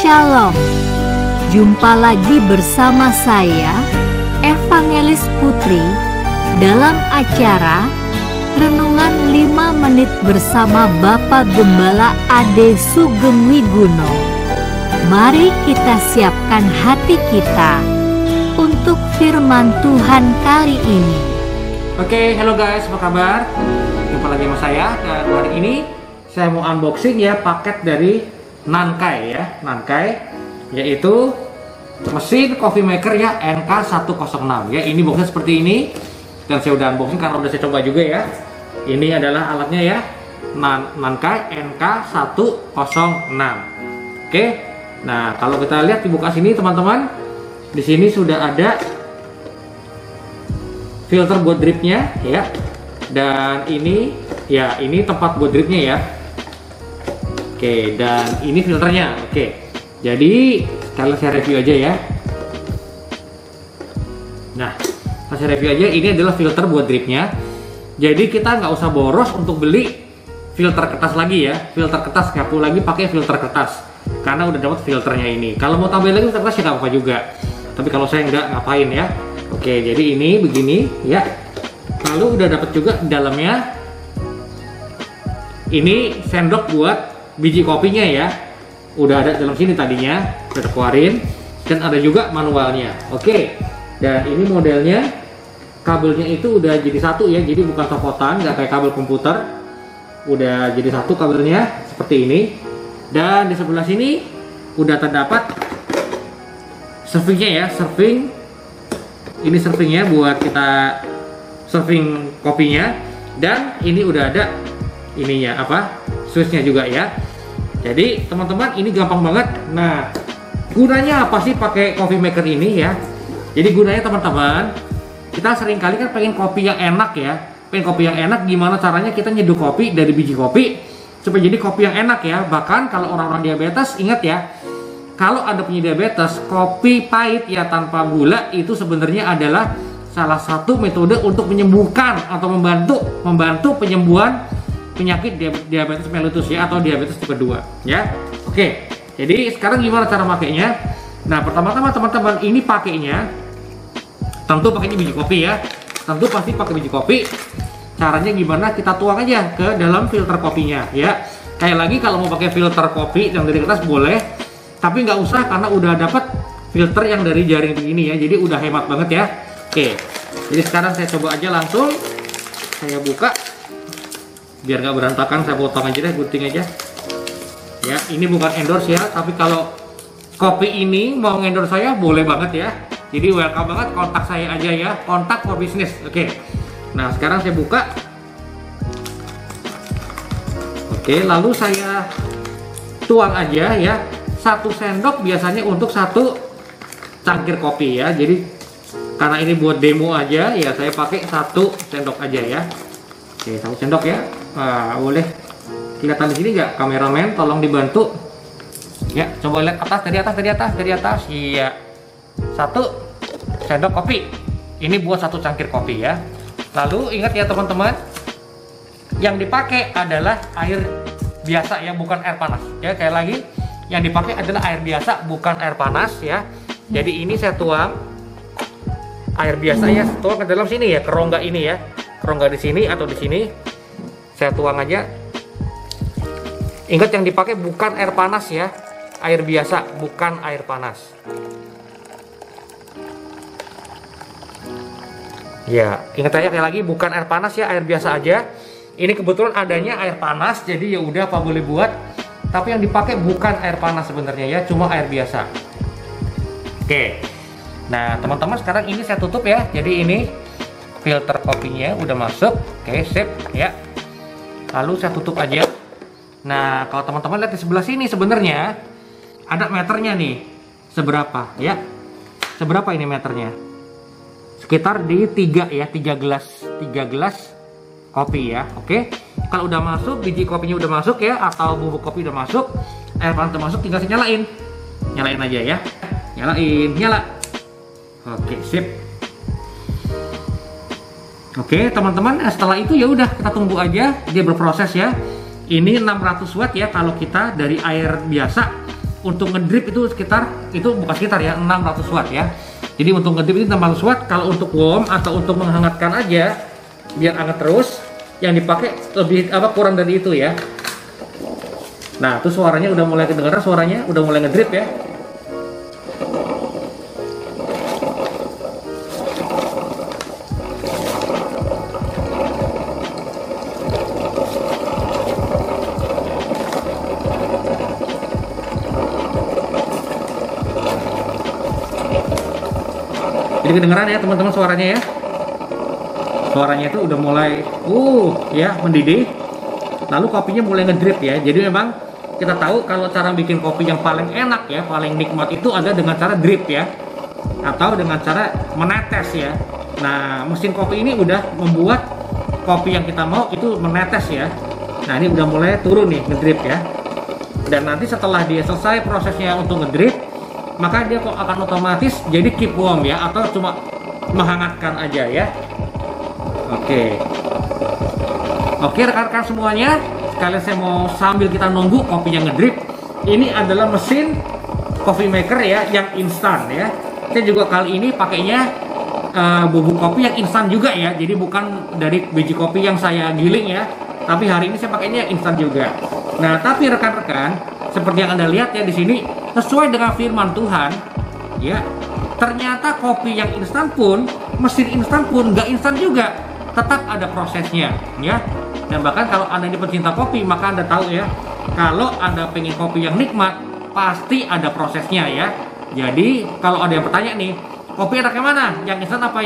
Shalom. Jumpa lagi bersama saya, Evangelis Putri, dalam acara Renungan 5 Menit bersama Bapak Gembala Ade Sugeng Wiguno. Mari kita siapkan hati kita untuk firman Tuhan kali ini. Oke, halo guys, apa kabar? Jumpa lagi sama saya. Dan hari ini saya mau unboxing ya paket dari Nankai ya, Nankai, yaitu mesin coffee maker ya NK106 ya. Ini boxnya seperti ini dan saya udah unboxing karena udah saya coba juga ya. Ini adalah alatnya ya, Nankai NK106. Oke, nah kalau kita lihat dibuka sini teman-teman, di sini sudah ada filter buat dripnya ya, dan ini ya, ini tempat buat dripnya ya. Oke, dan ini filternya. Oke, jadi sekalian saya review aja ya. Nah, saya review aja, ini adalah filter buat dripnya. Jadi kita nggak usah boros untuk beli filter kertas lagi ya. Filter kertas, nggak perlu lagi pakai filter kertas karena udah dapat filternya ini. Kalau mau tambahin lagi filter kertas ya nggak apa-apa juga. Tapi kalau saya nggak, ngapain ya. Oke, jadi ini begini ya. Lalu udah dapat juga di dalamnya ini sendok buat biji kopinya ya. Udah ada dalam sini tadinya, udah keluarin, dan ada juga manualnya. Oke, dan ini modelnya, kabelnya itu udah jadi satu ya, jadi bukan copotan, nggak kayak kabel komputer. Udah jadi satu kabelnya seperti ini. Dan di sebelah sini udah terdapat servingnya ya, serving. Ini servingnya buat kita serving kopinya. Dan ini udah ada ininya apa, switchnya juga ya. Jadi teman-teman, ini gampang banget. Nah, gunanya apa sih pakai coffee maker ini ya? Jadi gunanya teman-teman, kita sering kali kan pengen kopi yang enak ya. Pengen kopi yang enak, gimana caranya kita nyeduh kopi dari biji kopi supaya jadi kopi yang enak ya. Bahkan kalau orang-orang diabetes, ingat ya, kalau ada punya diabetes, kopi pahit ya tanpa gula itu sebenarnya adalah salah satu metode untuk menyembuhkan atau membantu penyembuhan penyakit diabetes mellitus ya, atau diabetes tipe 2 ya. Oke, jadi sekarang gimana cara makainya? Nah, pertama-tama teman-teman, ini pakainya tentu pakainya biji kopi ya. Tentu pasti pakai biji kopi. Caranya gimana? Kita tuang aja ke dalam filter kopinya ya. Kayak lagi kalau mau pakai filter kopi yang dari kertas boleh, tapi nggak usah karena udah dapat filter yang dari jaring begini ya. Jadi udah hemat banget ya. Oke, jadi sekarang saya coba aja langsung saya buka. Biar nggak berantakan, saya potong aja deh, gunting aja ya. Ini bukan endorse ya, tapi kalau kopi ini mau endorse saya boleh banget ya. Jadi welcome banget, kontak saya aja ya, kontak for business. Oke, nah sekarang saya buka. Oke, lalu saya tuang aja ya, 1 sendok biasanya untuk 1 cangkir kopi ya. Jadi karena ini buat demo aja ya, saya pakai 1 sendok aja ya. Oke, 1 sendok ya. Boleh kelihatan di sini nggak, kameramen? Tolong dibantu. Ya, coba lihat atas, dari atas. Iya. 1 sendok kopi. Ini buat 1 cangkir kopi ya. Lalu ingat ya teman-teman, yang dipakai adalah air biasa ya, bukan air panas. Ya, kayak lagi, yang dipakai adalah air biasa, bukan air panas ya. Jadi ini saya tuang air biasa ya, tuang ke dalam sini ya, ke rongga ini ya. Rongga di sini atau di sini. Saya tuang aja. Ingat yang dipakai bukan air panas ya, air biasa, bukan air panas. Ya, ingat aja kayak lagi, bukan air panas ya, air biasa aja. Ini kebetulan adanya air panas, jadi ya udah apa boleh buat. Tapi yang dipakai bukan air panas sebenarnya ya, cuma air biasa. Oke. Nah, teman-teman, sekarang ini saya tutup ya. Jadi ini filter kopinya udah masuk. Oke, sip ya. Lalu saya tutup aja. Nah, kalau teman-teman lihat di sebelah sini sebenarnya ada meternya nih. Seberapa ya? Seberapa ini meternya? Sekitar di 3 ya, 3 gelas kopi ya. Oke. Kalau udah masuk, biji kopinya udah masuk ya, atau bubuk kopi udah masuk, air panas udah masuk, tinggal saya nyalain. Nyalain aja ya. Nyala. Oke, sip. Oke teman-teman, setelah itu ya udah kita tunggu aja dia berproses ya. Ini 600 watt ya kalau kita dari air biasa. untuk ngedrip itu bukan sekitar ya, 600 watt ya. Jadi untuk ngedrip itu 600 watt. Kalau untuk warm atau untuk menghangatkan aja biar hangat terus, yang dipakai lebih kurang dari itu ya. Nah, tuh suaranya udah mulai kedengaran, suaranya udah mulai ngedrip ya. Jadi kedengeran ya teman-teman suaranya ya. Suaranya itu udah mulai ya mendidih. Lalu kopinya mulai ngedrip ya. Jadi memang kita tahu kalau cara bikin kopi yang paling enak ya, paling nikmat itu ada dengan cara drip ya, atau dengan cara menetes ya. Nah, mesin kopi ini udah membuat kopi yang kita mau itu menetes ya. Nah, ini udah mulai turun nih ngedrip ya. Dan nanti setelah dia selesai prosesnya untuk ngedrip, maka dia kok akan otomatis jadi keep warm ya, atau cuma menghangatkan aja ya. Oke rekan-rekan semuanya, sekalian saya mau sambil kita nunggu kopinya ngedrip. Ini adalah mesin coffee maker ya, yang instan ya. Saya juga kali ini pakainya bubuk kopi yang instan juga ya. Jadi bukan dari biji kopi yang saya giling ya, tapi hari ini saya pakainya yang instan juga. Nah, tapi rekan-rekan, seperti yang Anda lihat ya di sini, sesuai dengan firman Tuhan ya, ternyata kopi yang instan pun, mesin instan pun nggak instan juga, tetap ada prosesnya ya. Dan bahkan kalau Anda ini pecinta kopi, maka Anda tahu ya, kalau Anda pengen kopi yang nikmat, pasti ada prosesnya ya. Jadi kalau ada yang bertanya nih, kopi enak yang mana? Yang instan apa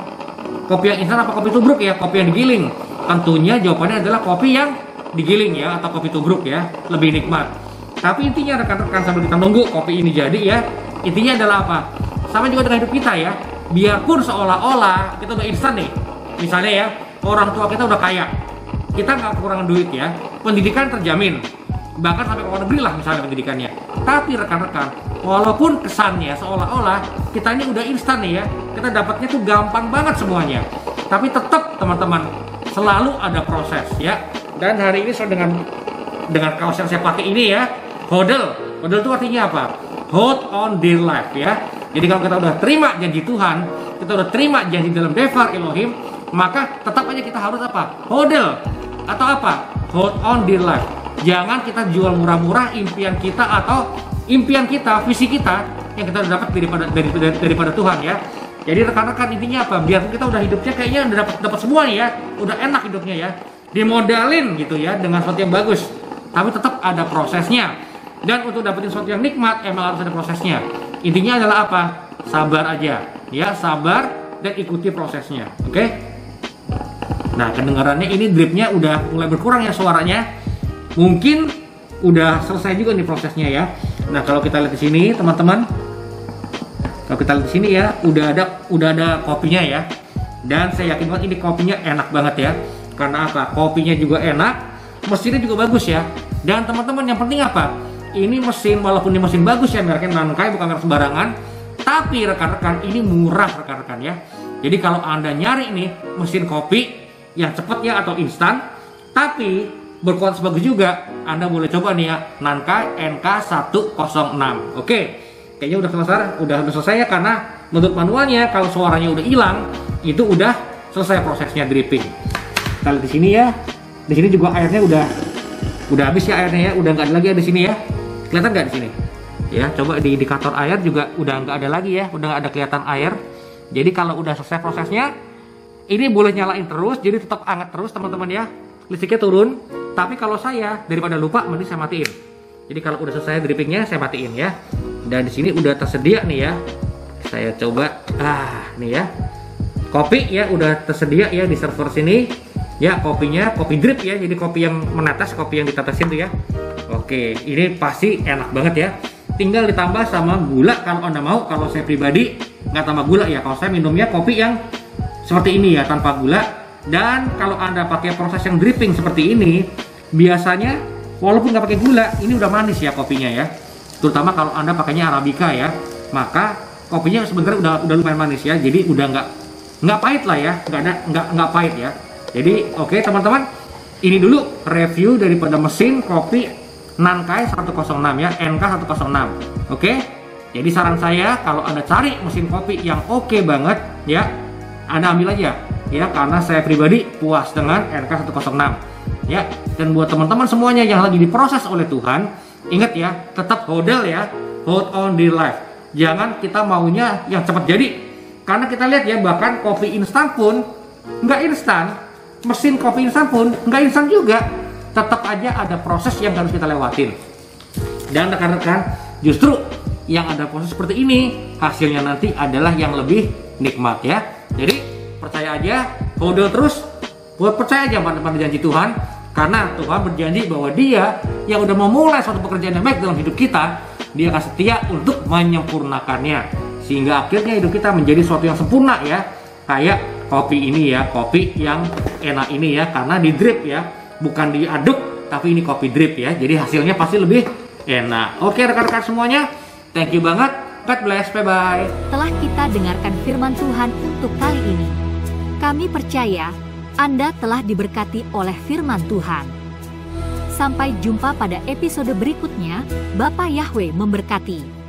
kopi yang instan apa kopi tubruk ya? Kopi yang digiling. Tentunya jawabannya adalah kopi yang digiling ya, atau kopi tubruk ya, lebih nikmat. Tapi intinya rekan-rekan, sambil kita nunggu kopi ini jadi ya, intinya adalah apa? Sama juga dengan hidup kita ya. Biarpun seolah-olah kita udah instan nih, misalnya ya, orang tua kita udah kaya, kita nggak kekurangan duit ya, pendidikan terjamin, bahkan sampai ke luar negeri lah misalnya pendidikannya. Tapi rekan-rekan, walaupun kesannya seolah-olah kita ini udah instan nih ya, kita dapatnya tuh gampang banget semuanya, tapi tetap teman-teman selalu ada proses ya. Dan hari ini saya dengan kaos yang saya pakai ini ya, hodl itu artinya apa? Hold on dear life ya. Jadi kalau kita udah terima janji Tuhan, kita udah terima janji dalam Devar Elohim, maka tetap aja kita harus apa? Hodl atau apa? Hold on dear life. Jangan kita jual murah-murah impian kita atau impian kita, visi kita yang kita udah dapat daripada Tuhan ya. Jadi rekan-rekan, intinya apa? Biar kita udah hidupnya kayaknya udah dapat semua nih ya, udah enak hidupnya ya, dimodalin gitu ya dengan sesuatu yang bagus, tapi tetap ada prosesnya. Dan untuk dapetin sesuatu yang nikmat emang harus ada prosesnya. Intinya adalah apa? Sabar aja ya, sabar dan ikuti prosesnya. Oke? Nah, kedengarannya ini dripnya udah mulai berkurang ya suaranya. Mungkin udah selesai juga nih prosesnya ya. Nah, kalau kita lihat di sini teman-teman, kalau kita lihat di sini ya, udah ada kopinya ya. Dan saya yakin banget ini kopinya enak banget ya. Karena apa? Kopinya juga enak, mesinnya juga bagus ya. Dan teman-teman, yang penting apa? Ini mesin, walaupun ini mesin bagus ya, mereknya Nankai, bukan merek sembarangan, tapi rekan-rekan ini murah rekan-rekan ya. Jadi kalau Anda nyari nih mesin kopi yang cepat ya atau instan, tapi berkualitas bagus juga, Anda boleh coba nih ya, Nankai NK106. Oke, kayaknya udah selesai ya, karena menurut manualnya kalau suaranya udah hilang, itu udah selesai prosesnya dripping. Kalau di sini ya, di sini juga airnya udah habis ya airnya ya, udah nggak ada lagi ya di sini ya. Kelihatan nggak di sini? Ya, coba di indikator air juga udah nggak ada lagi ya, udah nggak ada kelihatan air. Jadi kalau udah selesai prosesnya, ini boleh nyalain terus, jadi tetap hangat terus teman-teman ya. Listriknya turun. Tapi kalau saya daripada lupa, mending saya matiin. Jadi kalau udah selesai drippingnya, saya matiin ya. Dan di sini udah tersedia nih ya. Saya coba, nih ya. Kopi ya udah tersedia ya di server sini. Ya, kopinya, kopi drip ya. Jadi kopi yang menetes, kopi yang ditetesin tuh ya. Oke, ini pasti enak banget ya. Tinggal ditambah sama gula kalau Anda mau. Kalau saya pribadi nggak tambah gula ya. Kalau saya minumnya kopi yang seperti ini ya, tanpa gula. Dan kalau Anda pakai proses yang dripping seperti ini, biasanya walaupun nggak pakai gula, ini udah manis ya kopinya ya. Terutama kalau Anda pakainya Arabica ya, maka kopinya sebenarnya udah lumayan manis ya. Jadi udah nggak pahit lah ya, nggak pahit ya. Jadi oke teman-teman, ini dulu review daripada mesin kopi Nankai 106 ya, NK 106. Oke? Jadi saran saya kalau Anda cari mesin kopi yang oke banget ya, Anda ambil aja ya, karena saya pribadi puas dengan NK 106 ya. Dan buat teman-teman semuanya yang lagi diproses oleh Tuhan, ingat ya, tetap hodl ya, hold on the life. Jangan kita maunya yang cepat jadi, karena kita lihat ya, bahkan kopi instan pun nggak instan, mesin kopi instan pun nggak instan juga, tetap aja ada proses yang harus kita lewatin. Dan rekan-rekan, justru yang ada proses seperti ini, hasilnya nanti adalah yang lebih nikmat ya. Jadi percaya aja, hodl terus, buat percaya aja pada janji Tuhan, karena Tuhan berjanji bahwa Dia yang udah memulai suatu pekerjaan yang baik dalam hidup kita, Dia akan setia untuk menyempurnakannya, sehingga akhirnya hidup kita menjadi suatu yang sempurna ya. Kayak kopi ini ya, kopi yang enak ini ya, karena di drip ya, bukan diaduk, tapi ini kopi drip ya, jadi hasilnya pasti lebih enak. Oke rekan-rekan semuanya, thank you banget, God bless, bye-bye. Setelah kita dengarkan firman Tuhan untuk kali ini, kami percaya Anda telah diberkati oleh firman Tuhan. Sampai jumpa pada episode berikutnya. Bapa Yahweh memberkati.